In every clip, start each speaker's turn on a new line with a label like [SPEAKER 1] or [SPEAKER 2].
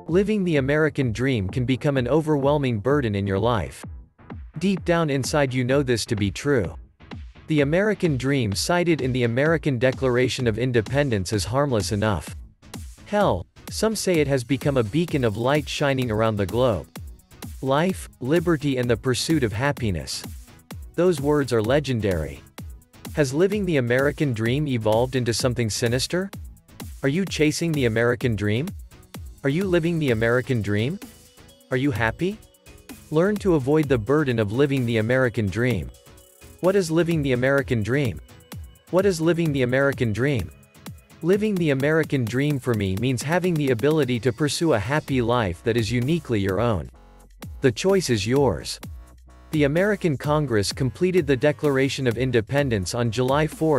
[SPEAKER 1] Living the American dream can become an overwhelming burden in your life. Deep down inside you know this to be true. The American dream cited in the American Declaration of Independence is harmless enough. Hell, some say it has become a beacon of light shining around the globe. Life, liberty and the pursuit of happiness. Those words are legendary. Has living the American dream evolved into something sinister? Are you chasing the American dream? Are you living the American dream? Are you happy? Learn to avoid the burden of living the American dream. What is living the American dream? What is living the American dream? Living the American dream for me means having the ability to pursue a happy life that is uniquely your own. The choice is yours. The American Congress completed the Declaration of Independence on July 4,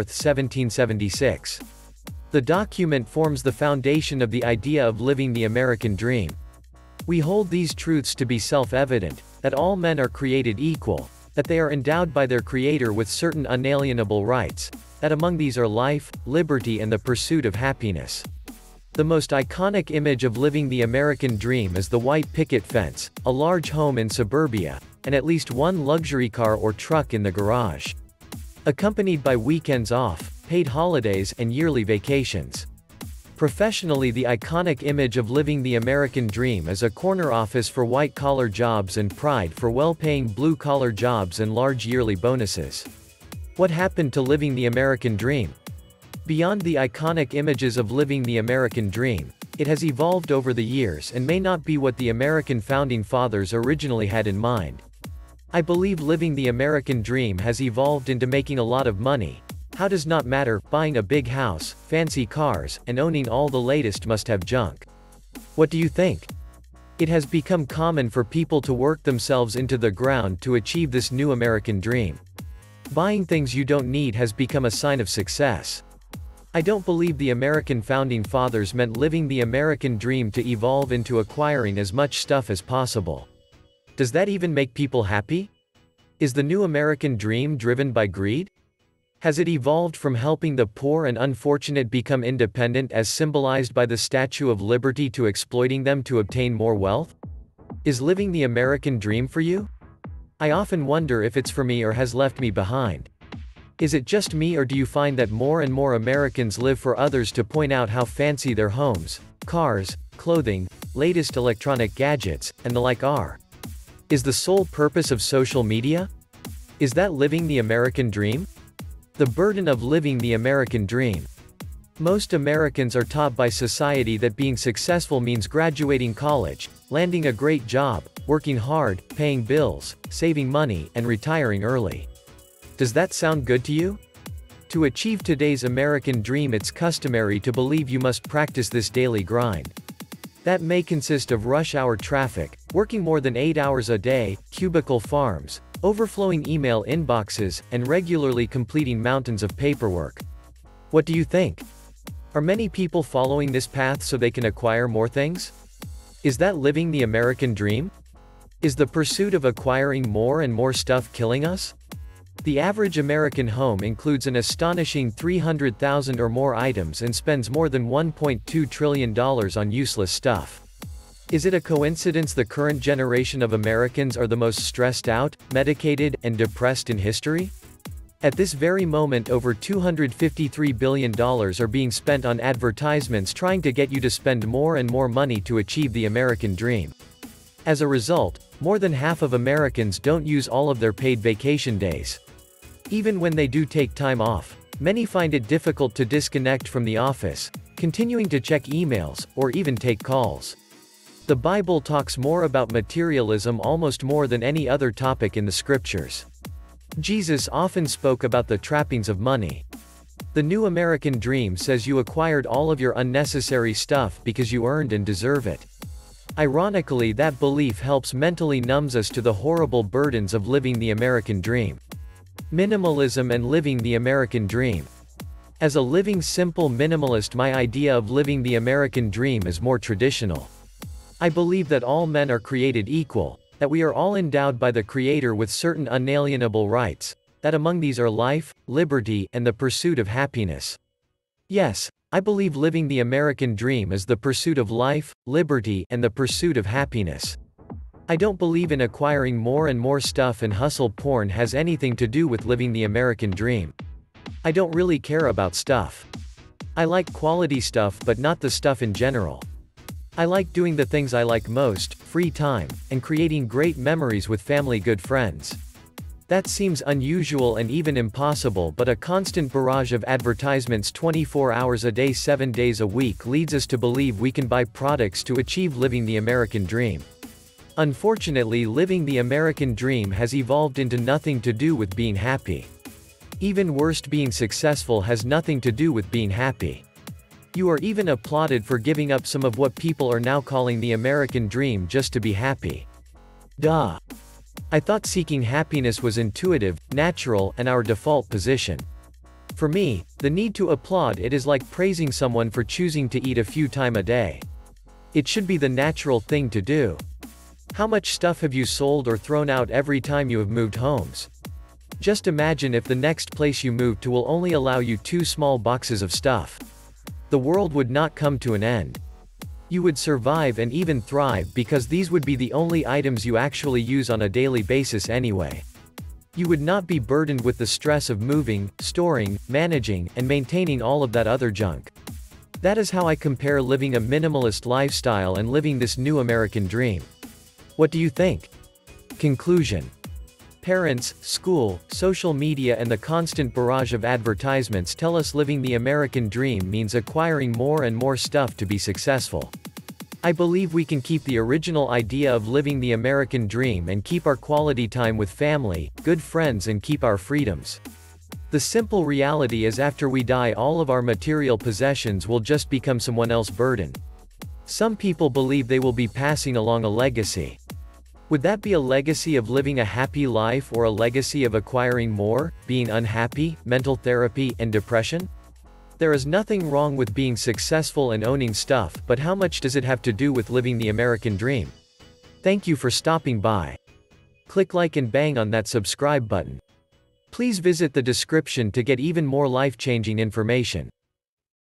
[SPEAKER 1] 1776. The document forms the foundation of the idea of living the American dream. We hold these truths to be self-evident, that all men are created equal, that they are endowed by their Creator with certain unalienable rights, that among these are life, liberty and the pursuit of happiness. The most iconic image of living the American dream is the white picket fence, a large home in suburbia, and at least one luxury car or truck in the garage. Accompanied by weekends off, paid holidays, and yearly vacations. Professionally, the iconic image of living the American dream is a corner office for white-collar jobs and pride for well-paying blue-collar jobs and large yearly bonuses. What happened to living the American dream? Beyond the iconic images of living the American dream, it has evolved over the years and may not be what the American founding fathers originally had in mind. I believe living the American dream has evolved into making a lot of money. How does not matter, buying a big house, fancy cars, and owning all the latest must-have junk. What do you think? It has become common for people to work themselves into the ground to achieve this new American dream. Buying things you don't need has become a sign of success. I don't believe the American founding fathers meant living the American dream to evolve into acquiring as much stuff as possible. Does that even make people happy? Is the new American dream driven by greed? Has it evolved from helping the poor and unfortunate become independent as symbolized by the Statue of Liberty to exploiting them to obtain more wealth? Is living the American dream for you? I often wonder if it's for me or has left me behind. Is it just me or do you find that more and more Americans live for others to point out how fancy their homes, cars, clothing, latest electronic gadgets, and the like are? Is the sole purpose of social media? Is that living the American dream? The burden of living the American dream. Most Americans are taught by society that being successful means graduating college, landing a great job, working hard, paying bills, saving money, and retiring early. Does that sound good to you? To achieve today's American dream, it's customary to believe you must practice this daily grind. That may consist of rush hour traffic, working more than 8 hours a day, cubicle farms, overflowing email inboxes, and regularly completing mountains of paperwork. What do you think? Are many people following this path so they can acquire more things? Is that living the American dream? Is the pursuit of acquiring more and more stuff killing us? The average American home includes an astonishing 300,000 or more items and spends more than $1.2 trillion on useless stuff. Is it a coincidence the current generation of Americans are the most stressed out, medicated, and depressed in history? At this very moment, over $253 billion are being spent on advertisements trying to get you to spend more and more money to achieve the American dream. As a result, more than half of Americans don't use all of their paid vacation days. Even when they do take time off, many find it difficult to disconnect from the office, continuing to check emails, or even take calls. The Bible talks more about materialism almost more than any other topic in the scriptures. Jesus often spoke about the trappings of money. The new American dream says you acquired all of your unnecessary stuff because you earned and deserve it. Ironically, that belief helps mentally numbs us to the horrible burdens of living the American dream. Minimalism and living the American dream. As a living simple minimalist, my idea of living the American dream is more traditional. I believe that all men are created equal, that we are all endowed by the Creator with certain unalienable rights, that among these are life, liberty, and the pursuit of happiness. Yes, I believe living the American dream is the pursuit of life, liberty, and the pursuit of happiness. I don't believe in acquiring more and more stuff, and hustle porn has anything to do with living the American dream. I don't really care about stuff. I like quality stuff but not the stuff in general. I like doing the things I like most, free time, and creating great memories with family, good friends. That seems unusual and even impossible, but a constant barrage of advertisements 24 hours a day 7 days a week leads us to believe we can buy products to achieve living the American dream. Unfortunately, living the American dream has evolved into nothing to do with being happy. Even worse, being successful has nothing to do with being happy. You are even applauded for giving up some of what people are now calling the American dream just to be happy. Duh. I thought seeking happiness was intuitive, natural, and our default position. For me, the need to applaud it is like praising someone for choosing to eat a few times a day. It should be the natural thing to do. How much stuff have you sold or thrown out every time you have moved homes? Just imagine if the next place you move to will only allow you 2 small boxes of stuff. The world would not come to an end. You would survive and even thrive because these would be the only items you actually use on a daily basis anyway. You would not be burdened with the stress of moving, storing, managing, and maintaining all of that other junk. That is how I compare living a minimalist lifestyle and living this new American dream. What do you think? Conclusion. Parents, school, social media, and the constant barrage of advertisements tell us living the American dream means acquiring more and more stuff to be successful. I believe we can keep the original idea of living the American dream and keep our quality time with family, good friends, and keep our freedoms. The simple reality is, after we die, all of our material possessions will just become someone else's burden. Some people believe they will be passing along a legacy. Would that be a legacy of living a happy life, or a legacy of acquiring more, being unhappy, mental therapy, and depression? There is nothing wrong with being successful and owning stuff, but how much does it have to do with living the American dream? Thank you for stopping by. Click like and bang on that subscribe button. Please visit the description to get even more life-changing information.